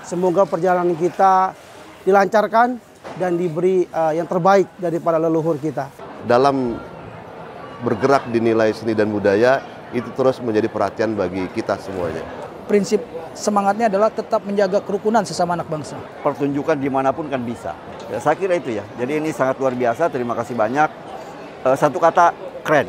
Semoga perjalanan kita dilancarkan dan diberi yang terbaik daripada leluhur kita. Dalam bergerak di nilai seni dan budaya, itu terus menjadi perhatian bagi kita semuanya. Prinsip semangatnya adalah tetap menjaga kerukunan sesama anak bangsa. Pertunjukan dimanapun kan bisa. Ya, saya kira itu ya. Jadi ini sangat luar biasa. Terima kasih banyak. Satu kata, keren.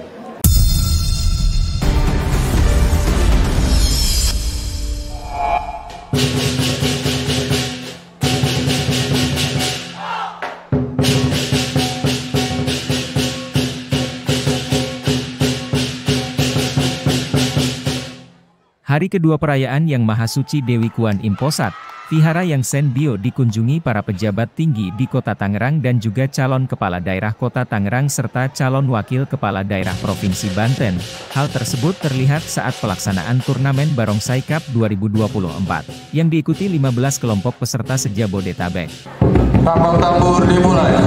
Hari kedua perayaan Yang Maha Suci Dewi Kuan Im Posat, Vihara Yang Sen Bio dikunjungi para pejabat tinggi di Kota Tangerang dan juga calon kepala daerah Kota Tangerang serta calon wakil kepala daerah Provinsi Banten. Hal tersebut terlihat saat pelaksanaan turnamen Barongsai Cup 2024, yang diikuti 15 kelompok peserta se-Jabodetabek. Tambur dimulai.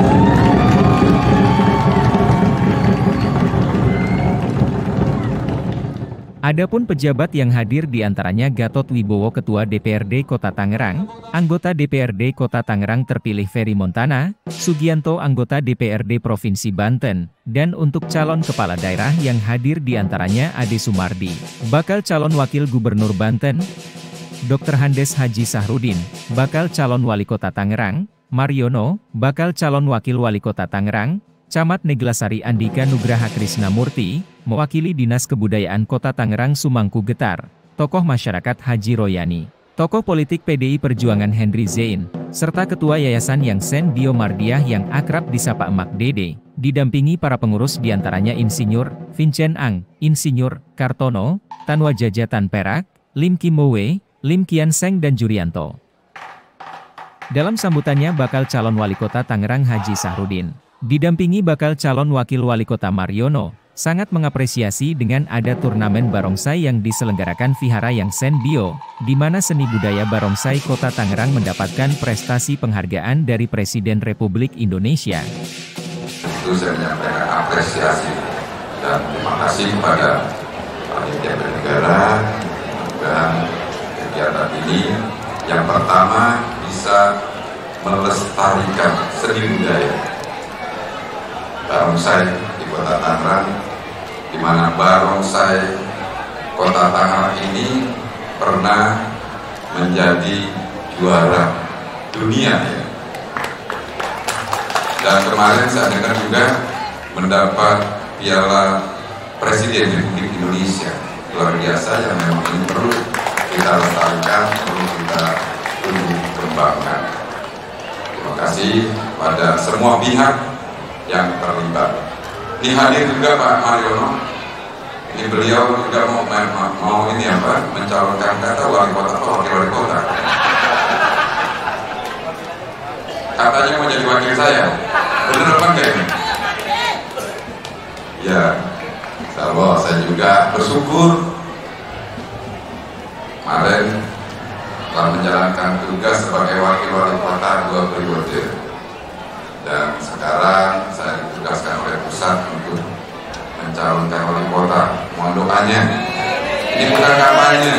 Adapun pejabat yang hadir diantaranya Gatot Wibowo Ketua DPRD Kota Tangerang, anggota DPRD Kota Tangerang terpilih Ferry Montana, Sugianto anggota DPRD Provinsi Banten, dan untuk calon kepala daerah yang hadir diantaranya Ade Sumardi, bakal calon wakil gubernur Banten, Dr. Handes Haji Sahrudin, bakal calon wali kota Tangerang, Mariono, bakal calon wakil wali kota Tangerang, Camat Neglasari Andika Nugraha Krisnamurti, mewakili Dinas Kebudayaan Kota Tangerang Sumangku Getar, tokoh masyarakat Haji Royani, tokoh politik PDI Perjuangan Henry Zain, serta Ketua Yayasan Yang Sen Bio Mardiah yang akrab disapa Emak Dede, didampingi para pengurus diantaranya Insinyur Vincent Ang, Insinyur Kartono, Tanwajaja Tan Perak, Lim Kimowe, Lim Kian Seng dan Jurianto. Dalam sambutannya bakal calon wali kota Tangerang Haji Sahrudin, didampingi bakal calon wakil wali kota Mariono, sangat mengapresiasi dengan ada turnamen barongsai yang diselenggarakan Vihara Yang Sen Bio, di mana seni budaya barongsai Kota Tangerang mendapatkan prestasi penghargaan dari Presiden Republik Indonesia. Itu saya menyampaikan apresiasi dan terima kasih kepada panitia bernegara dan kegiatan ini yang pertama bisa melestarikan seni budaya barongsai di Kota Tangerang, di mana barongsai Kota Tangerang ini pernah menjadi juara dunia ya. Dan kemarin saya dengar juga mendapat piala Presiden Republik Indonesia. Luar biasa yang memang ini perlu kita lestarikan, perlu kita kembangkan. Terima kasih pada semua pihak yang terlibat. Ini hadir juga Pak Mariono. Ini beliau juga mau ini apa? Mencalonkan kata wali kota atau wakil wali kota. Katanya mau jadi wakil saya. Benar apa enggak ini? Ya, saya juga bersyukur kemarin telah menjalankan tugas sebagai wakil wali kota 2 periode. Dan sekarang saya ditugaskan oleh pusat untuk mencalonkan wali kota. Mohon doanya. Ini bukan kampanye.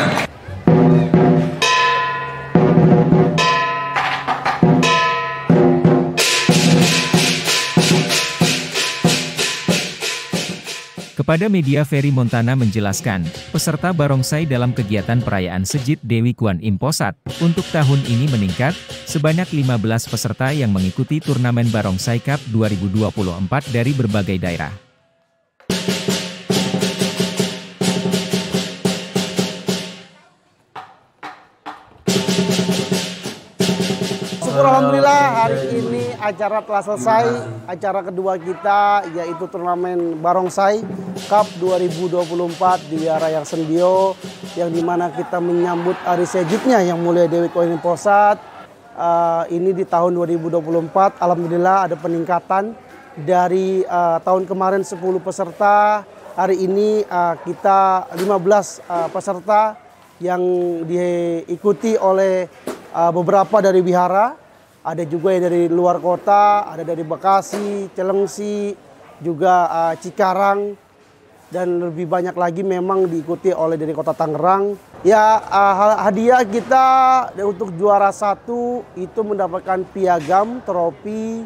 Kepada media Ferry Montana menjelaskan, peserta barongsai dalam kegiatan perayaan Sejid Dewi Kuan Im Posat, untuk tahun ini meningkat, sebanyak 15 peserta yang mengikuti turnamen Barongsai Cup 2024 dari berbagai daerah. Syukur alhamdulillah hari ini acara telah selesai. Acara kedua kita yaitu turnamen Barongsai Cup 2024 di Vihara Yang Sen Bio, yang dimana kita menyambut hari sejidnya Yang Mulia Dewi Kuan Im Posat. Ini di tahun 2024 alhamdulillah ada peningkatan dari tahun kemarin 10 peserta. Hari ini kita 15 peserta yang diikuti oleh beberapa dari Vihara. Ada juga yang dari luar kota, ada dari Bekasi, Cilengsi, juga Cikarang, dan lebih banyak lagi memang diikuti oleh dari Kota Tangerang. Ya, hadiah kita untuk juara 1 itu mendapatkan piagam, trofi,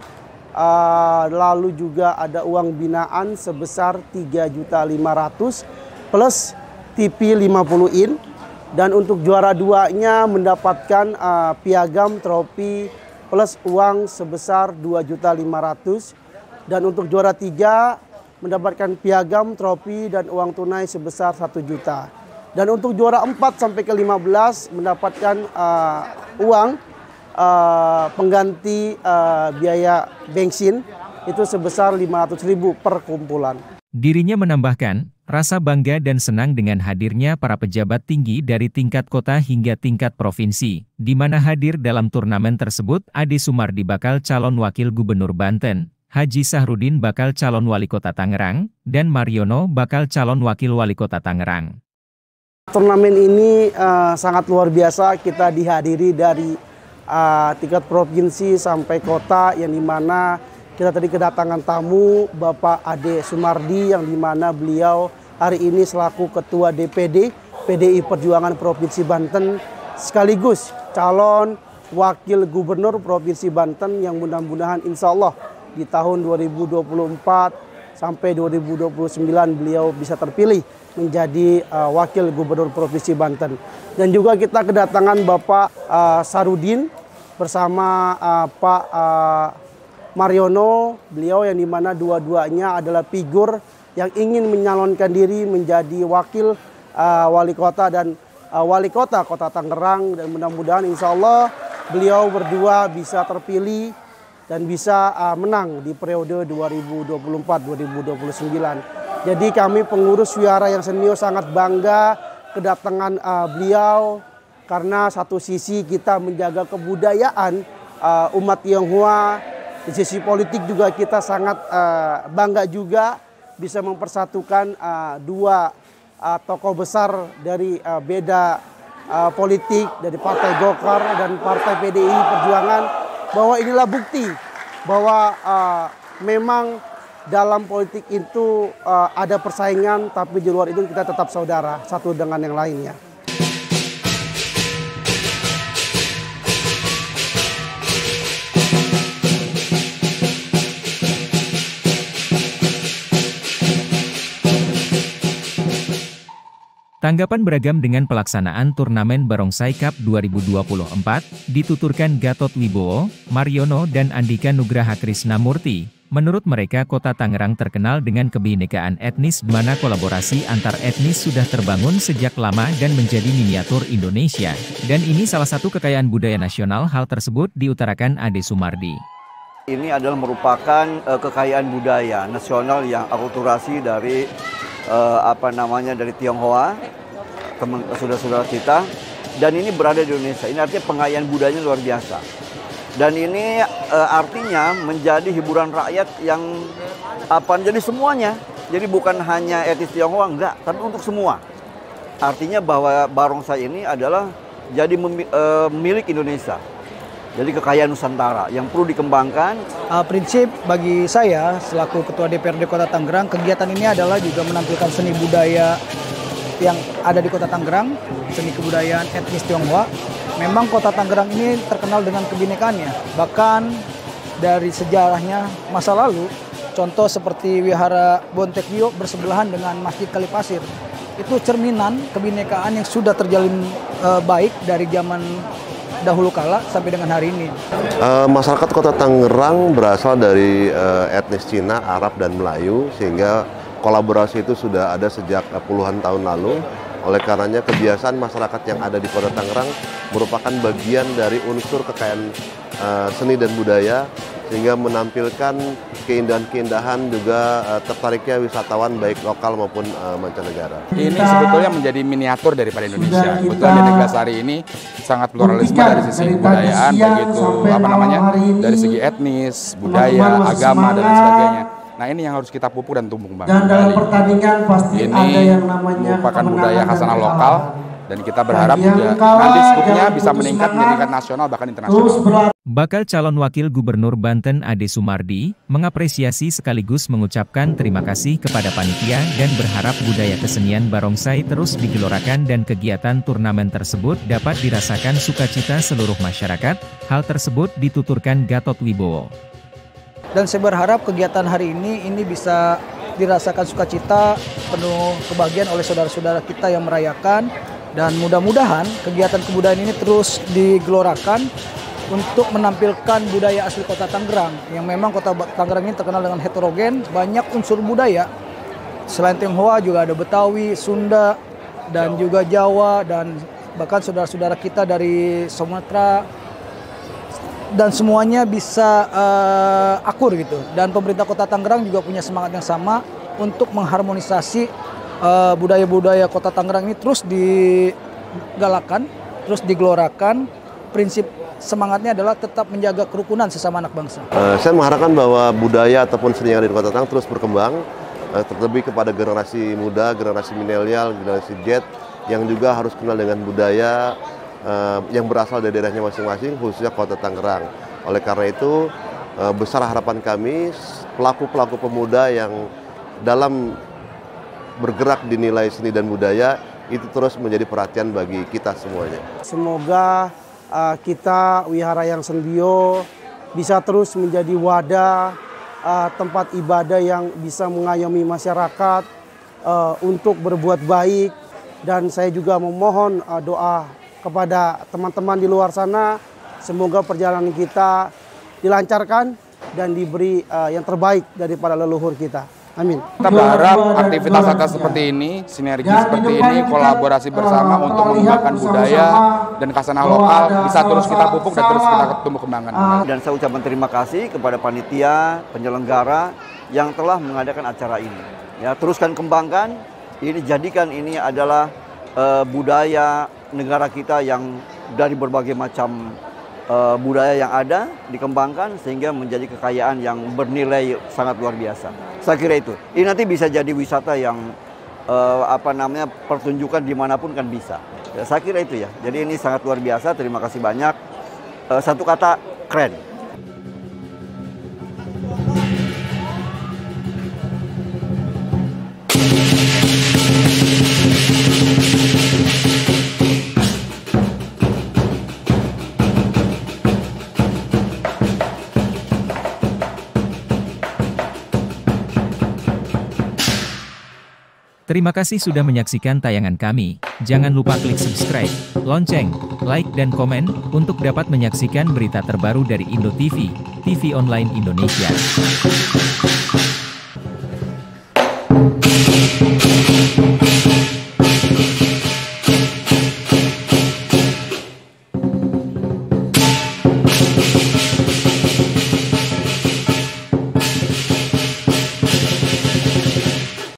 lalu juga ada uang binaan sebesar 3.500.000 plus TV 50 in. Dan untuk juara 2-nya mendapatkan piagam, trofi plus uang sebesar 2.500.000. Dan untuk juara 3 mendapatkan piagam, trofi dan uang tunai sebesar 1 juta. Dan untuk juara 4 sampai ke 15 mendapatkan uang pengganti biaya bensin itu sebesar 500.000 per kumpulan. Dirinya menambahkan, rasa bangga dan senang dengan hadirnya para pejabat tinggi dari tingkat kota hingga tingkat provinsi, di mana hadir dalam turnamen tersebut Ade Sumardi bakal calon wakil gubernur Banten, Haji Sahrudin bakal calon wali kota Tangerang, dan Mariono bakal calon wakil wali kota Tangerang. Turnamen ini sangat luar biasa, kita dihadiri dari tingkat provinsi sampai kota, yang dimana kita tadi kedatangan tamu Bapak Ade Sumardi, yang dimana beliau hari ini selaku Ketua DPD PDI Perjuangan Provinsi Banten sekaligus calon Wakil Gubernur Provinsi Banten, yang mudah-mudahan insya Allah di tahun 2024 sampai 2029 beliau bisa terpilih menjadi Wakil Gubernur Provinsi Banten. Dan juga kita kedatangan Bapak Sarudin bersama Pak Mariono, beliau yang dimana dua-duanya adalah figur yang ingin menyalonkan diri menjadi wakil wali kota dan wali kota Kota Tangerang, dan mudah-mudahan insya Allah beliau berdua bisa terpilih dan bisa menang di periode 2024-2029. Jadi kami pengurus Wihara yang senior sangat bangga kedatangan beliau, karena satu sisi kita menjaga kebudayaan umat Tionghoa, di sisi politik juga kita sangat bangga juga bisa mempersatukan dua tokoh besar dari beda politik, dari Partai Golkar dan Partai PDI Perjuangan, bahwa inilah bukti bahwa memang dalam politik itu ada persaingan, tapi di luar itu kita tetap saudara satu dengan yang lainnya. Tanggapan beragam dengan pelaksanaan turnamen Barongsai Cup 2024, dituturkan Gatot Wibowo, Mariono dan Andika Nugraha Krisnamurti. Menurut mereka, Kota Tangerang terkenal dengan kebinekaan etnis, di mana kolaborasi antar etnis sudah terbangun sejak lama dan menjadi miniatur Indonesia. Dan ini salah satu kekayaan budaya nasional. Hal tersebut diutarakan Ade Sumardi. Ini adalah merupakan kekayaan budaya nasional yang akulturasi dari dari Tionghoa, saudara-saudara kita, dan ini berada di Indonesia. Ini artinya pengayaan budayanya luar biasa. Dan ini artinya menjadi hiburan rakyat yang jadi semuanya. Jadi bukan hanya etnis Tionghoa, enggak, tapi untuk semua. Artinya bahwa barongsai ini adalah jadi milik Indonesia. Jadi kekayaan Nusantara yang perlu dikembangkan. Prinsip bagi saya selaku Ketua DPRD Kota Tangerang, kegiatan ini adalah juga menampilkan seni budaya yang ada di Kota Tangerang, seni kebudayaan etnis Tionghoa. Memang Kota Tangerang ini terkenal dengan kebinekaannya. Bahkan dari sejarahnya masa lalu, contoh seperti Wihara Bontekyo bersebelahan dengan Masjid Kalipasir. Itu cerminan kebinekaan yang sudah terjalin baik dari zaman dahulu kala sampai dengan hari ini. Masyarakat Kota Tangerang berasal dari etnis Cina, Arab, dan Melayu, sehingga kolaborasi itu sudah ada sejak puluhan tahun lalu. Oleh karenanya kebiasaan masyarakat yang ada di Kota Tangerang merupakan bagian dari unsur kekayaan seni dan budaya, sehingga menampilkan keindahan-keindahan, juga tertariknya wisatawan baik lokal maupun mancanegara. Ini sebetulnya menjadi miniatur daripada Indonesia. Kebetulan di Neglasari ini sangat pluralisme dari sisi kebudayaan, begitu dari segi etnis, budaya, agama dan sebagainya. Nah, ini yang harus kita pupuk dan tumbuh kembangkan. Dan dalam pertandingan pasti ada yang namanya merupakan budaya khasanah lokal Dan kita berharap juga nanti skupnya bisa meningkat menjadi tingkat nasional bahkan internasional. Bakal calon wakil gubernur Banten Ade Sumardi mengapresiasi sekaligus mengucapkan terima kasih kepada panitia dan berharap budaya kesenian barongsai terus digelorakan dan kegiatan turnamen tersebut dapat dirasakan sukacita seluruh masyarakat. Hal tersebut dituturkan Gatot Wibowo. Dan saya berharap kegiatan hari ini bisa dirasakan sukacita, penuh kebahagiaan oleh saudara-saudara kita yang merayakan. Dan mudah-mudahan kegiatan kebudayaan ini terus digelorakan untuk menampilkan budaya asli Kota Tangerang. Yang memang Kota Tangerang ini terkenal dengan heterogen, banyak unsur budaya. Selain Tionghoa juga ada Betawi, Sunda, dan juga Jawa, dan bahkan saudara-saudara kita dari Sumatera. Dan semuanya bisa akur gitu. Dan pemerintah Kota Tangerang juga punya semangat yang sama untuk mengharmonisasi budaya-budaya Kota Tangerang ini terus digalakan, terus digelorakan. Prinsip semangatnya adalah tetap menjaga kerukunan sesama anak bangsa. Saya mengharapkan bahwa budaya ataupun seni yang ada di Kota Tangerang terus berkembang, terlebih kepada generasi muda, generasi milenial, generasi Z, yang juga harus kenal dengan budaya yang berasal dari daerahnya masing-masing, khususnya Kota Tangerang. Oleh karena itu, besar harapan kami, pelaku-pelaku pemuda yang dalam bergerak di nilai seni dan budaya itu terus menjadi perhatian bagi kita semuanya. Semoga kita Wihara Yang Sendio bisa terus menjadi wadah tempat ibadah yang bisa mengayomi masyarakat untuk berbuat baik. Dan saya juga memohon doa kepada teman-teman di luar sana, semoga perjalanan kita dilancarkan dan diberi yang terbaik daripada leluhur kita. Amin. Kita berharap aktivitas seperti ini, sinergi seperti ini, kolaborasi bersama untuk mengembangkan budaya dan kasanah lokal bisa terus kita pupuk dan terus kita tumbuh kembangkan. Dan saya ucapkan terima kasih kepada panitia, penyelenggara yang telah mengadakan acara ini. Ya, teruskan kembangkan, ini jadikan ini adalah budaya negara kita yang dari berbagai macam budaya yang ada dikembangkan sehingga menjadi kekayaan yang bernilai sangat luar biasa. Saya kira itu. Ini nanti bisa jadi wisata yang pertunjukan dimanapun kan bisa. Ya, saya kira itu ya. Jadi ini sangat luar biasa. Terima kasih banyak. Satu kata, keren. Terima kasih sudah menyaksikan tayangan kami. Jangan lupa klik subscribe, lonceng, like dan komen untuk dapat menyaksikan berita terbaru dari Indo TV, TV online Indonesia.